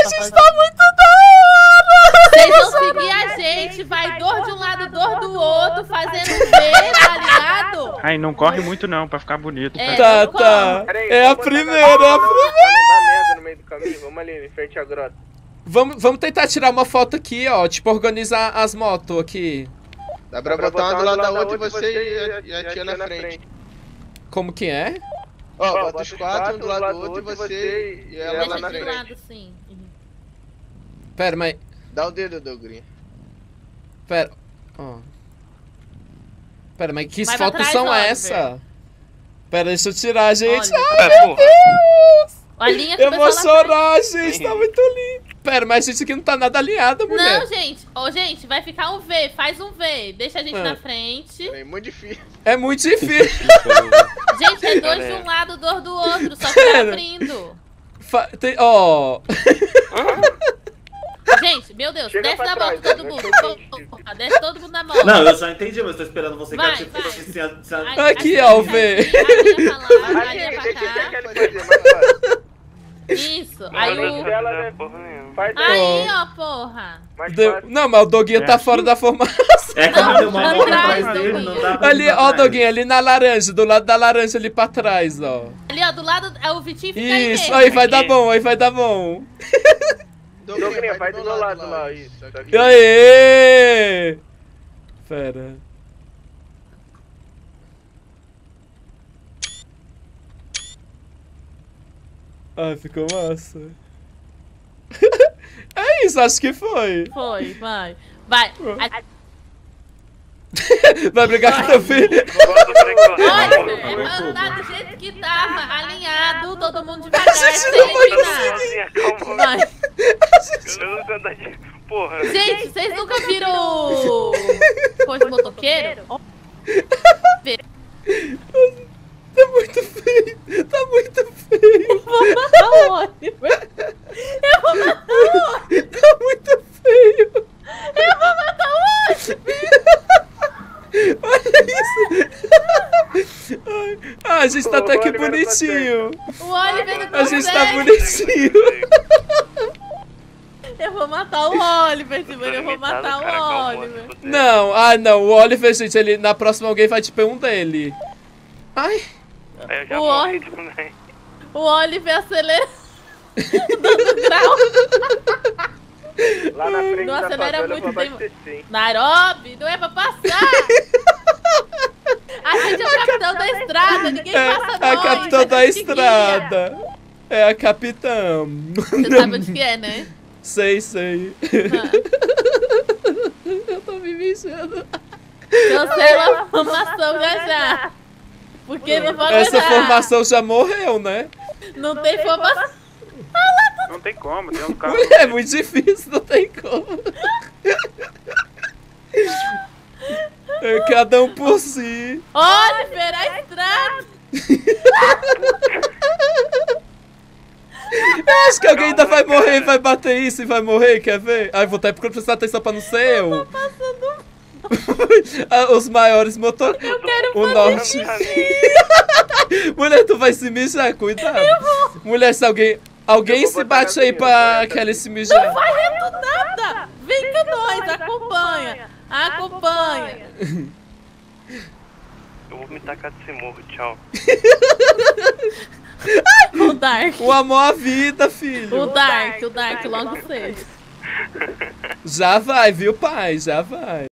está muito da hora! Vocês vão seguir a gente, vai dor de um lado, dor do outro, fazendo V, tá ligado? Ai, não corre muito não, pra ficar bonito. Tá, tá. É a primeira, é a primeira. Não dá merda no meio do caminho, vamos ali, em frente à grota. Vamos tentar tirar uma foto aqui, ó. Tipo, organizar as motos aqui. Dá pra botar uma do lado da outra e você e a tia na frente. Como que é? Ó, bota os quatro um do lado do outro e você e ela Deixa na de frente. lado, sim. Pera, mas... Dá o dedo, Dogrinho. Pera... Ó. Pera, mas que Vai pra fotos trás, são Oliver. essa? Pera, deixa eu tirar, gente. Olha. Ai, É, meu porra. Deus! A linha que Eu o vou pessoal lá chorar, gente. Tá muito lindo. Pera, mas a gente aqui não tá nada alinhada, mulher. Não, gente. Ô, gente, vai ficar um V. Faz um V. Deixa a gente na frente. É muito difícil. É muito difícil. Gente, é dois de um lado, dois do outro. Só que tá abrindo. Ó. Gente, meu Deus. Chega Desce pra da trás, moto todo vai mundo. frente. Porra, desce todo mundo da moto. Não, eu já entendi, mas tô esperando você Vai, que vai. Aqui, ó, o V. A linha pra lá, a Aqui, linha pra deixa cá. ele fazer, mais fácil. Isso. Aí o... Faz Aí, ó, porra. mais fácil. Não, mas o Doguinho tá fora da formação. É que Não, tem uma moto atrás, atrás dele, não dá pra Ali, ir pra ó, trás. Doguinho, ali na laranja, do lado da laranja ali pra trás, ó. Ali, ó, do lado, é o Vitinho fica aí Isso, mesmo. aí vai dar bom, aí vai dar bom. Dogrinho, vai do meu lado lá, isso. E aí! Pera. Ai, ficou massa. É isso, acho que foi. Foi, vai. Vai. Vai brigar com teu filho? Olha, é pra andar do jeito que tava, alinhado, todo mundo devagar, gente sem não vai empinar. Vai. Eu não sei andar de... Porra. Gente, vocês nunca viram coisa de motoqueiro? Tá muito feio, tá muito feio. Vou matar o Oliver. Eu vou matar o Oliver. Tá muito feio. Eu vou matar o Oliver. Olha isso. Ai, a gente tá até que bonitinho. O Oliver não A gente tá consegue. bonitinho. Eu vou matar o Oliver, Timber. Eu vou matar o Oliver. Não, não, o Oliver, gente, ele, na próxima alguém vai tipo um dele. Ai. Eu já O morri Oliver. também. O Oliver acelera. Dando grau. Lá na frente Não da acelera favela eu muito, vou tem- abastecer, hein. Nairobi, não é pra passar. A gente é o capitão da estrada, ninguém É passa a nós. capitã da a gente guia. estrada. É a capitã. Você sabe onde que é, né? Sei, sei. Ah. Eu tô me mexendo. Cancela a formação já já. Porque não pode Essa entrar. formação já morreu, né? Não tem formação. Não tem como, tem um carro. Mulher, é muito difícil, não tem como. É cada um por si. Oliver, a estrada. Eu acho que alguém ainda vai morrer, vai bater isso e vai morrer, quer ver? Ai, vou até prestar atenção pra não ser eu. Os maiores motores. Eu quero O norte. Mulher, tu vai se mijar, cuidado. Mulher, se alguém se bate aí pra Kelly se mijar. Não vai reto nada. Vem com nós, acompanha. Acompanha. Eu vou me tacar desse morro, tchau. O Dark. O amor à vida, filho. O Dark logo cedo. Já vai, viu, pai? Já vai.